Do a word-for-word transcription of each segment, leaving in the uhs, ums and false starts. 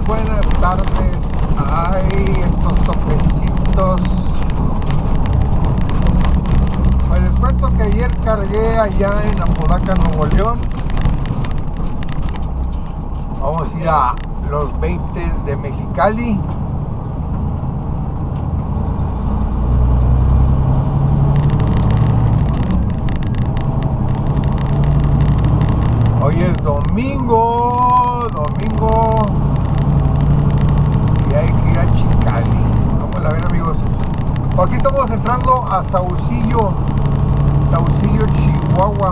buenas tardes. Ay, estos toquecitos. Pues les cuento que ayer cargué allá en Apodaca, Nuevo León. Vamos a ir a los veinte de Mexicali. Hoy es domingo, domingo, y hay que ir a Chicali. ¿Cómo la ven, amigos? Aquí estamos entrando a Saucillo, Saucillo, Chihuahua.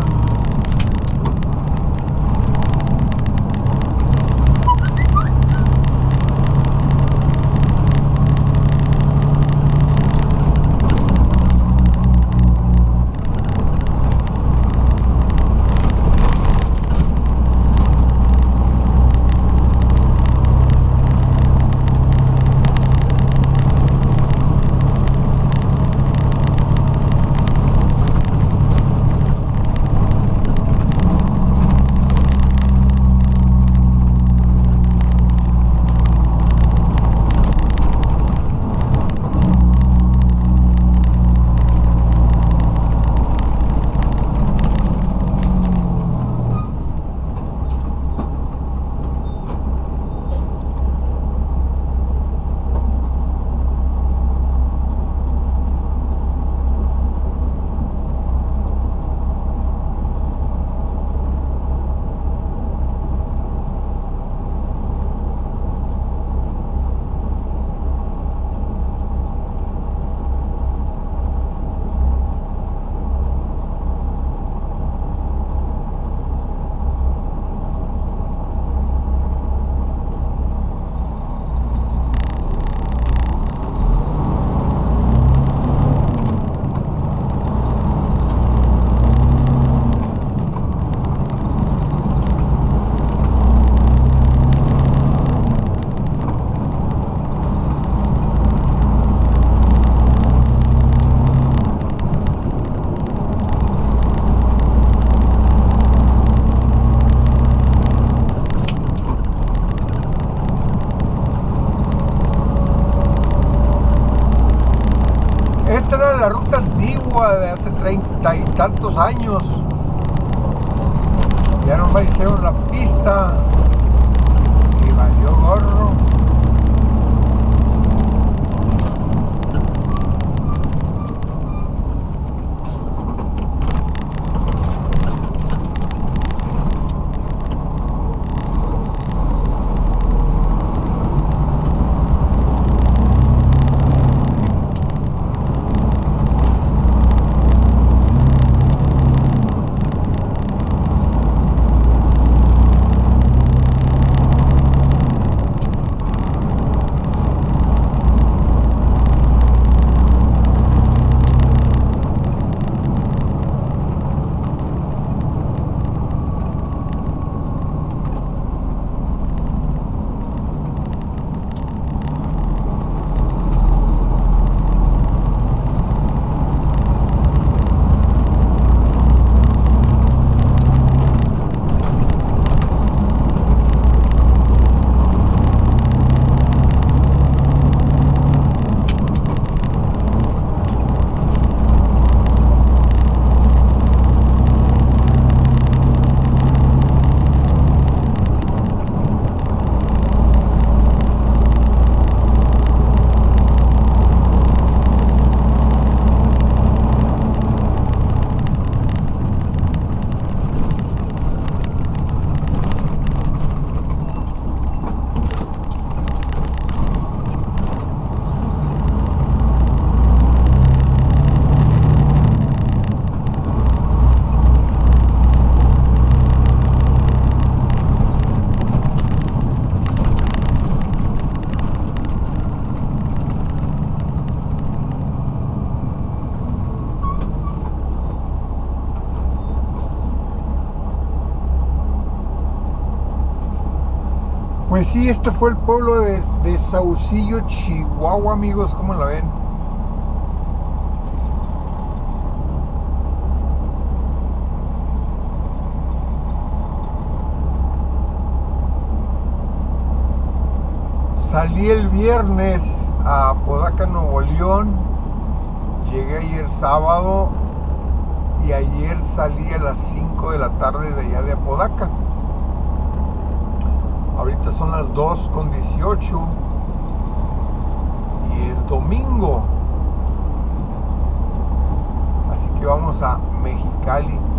La ruta antigua de hace treinta y tantos años. Ya nomás hicieron la pista y valió gorro. Pues sí, este fue el pueblo de, de Saucillo, Chihuahua, amigos, ¿cómo la ven? Salí el viernes a Apodaca, Nuevo León. Llegué ayer sábado y ayer salí a las cinco de la tarde de allá de Apodaca. Ahorita son las dos con dieciocho y es domingo. Así que vamos a Mexicali.